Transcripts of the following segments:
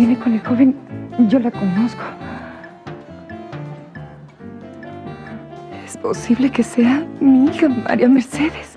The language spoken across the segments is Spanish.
viene con el joven, yo la conozco. ¿Es posible que sea mi hija, María Mercedes?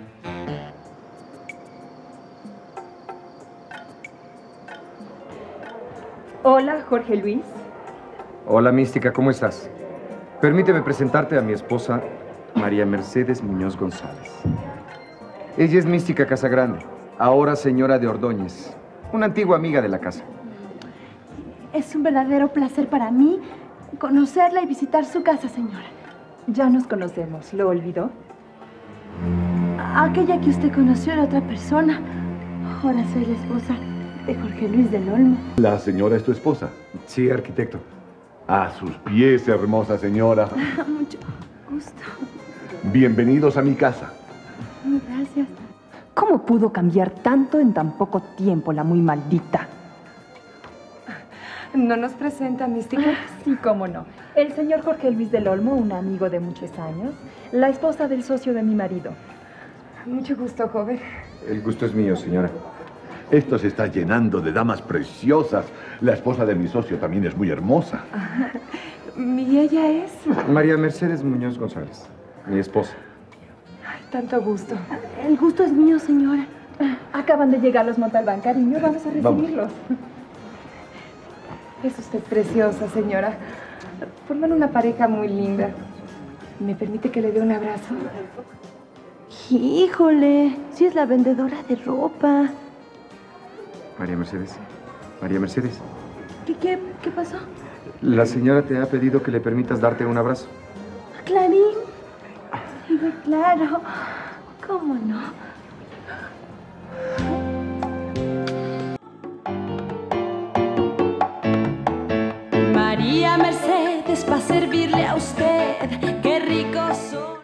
Hola, Jorge Luis. Hola, Mística, ¿cómo estás? Permíteme presentarte a mi esposa, María Mercedes Muñoz González. Ella es Mística Casagrande, ahora señora de Ordóñez, una antigua amiga de la casa. Es un verdadero placer para mí conocerla y visitar su casa, señora. Ya nos conocemos, ¿lo olvidó? Aquella que usted conoció era otra persona. Ahora soy la esposa de Jorge Luis del Olmo. ¿La señora es tu esposa? Sí, arquitecto. A sus pies, hermosa señora. Mucho gusto. Bienvenidos a mi casa. Gracias. ¿Cómo pudo cambiar tanto en tan poco tiempo la muy maldita? ¿No nos presenta, Mística? Sí, cómo no. El señor Jorge Luis del Olmo, un amigo de muchos años, la esposa del socio de mi marido. Mucho gusto, joven. El gusto es mío, señora. Esto se está llenando de damas preciosas. La esposa de mi socio también es muy hermosa. ¿Y ella es? María Mercedes Muñoz González, mi esposa. Ay, tanto gusto. El gusto es mío, señora. Acaban de llegar los Montalbán, cariño. Vamos a recibirlos. Es usted preciosa, señora. Forman una pareja muy linda. ¿Me permite que le dé un abrazo? Híjole, si es la vendedora de ropa. María Mercedes. María Mercedes. ¿Qué pasó? La señora te ha pedido que le permitas darte un abrazo. Clarín. Sí, claro. ¿Cómo no? María Mercedes, para servirle a usted, qué rico son.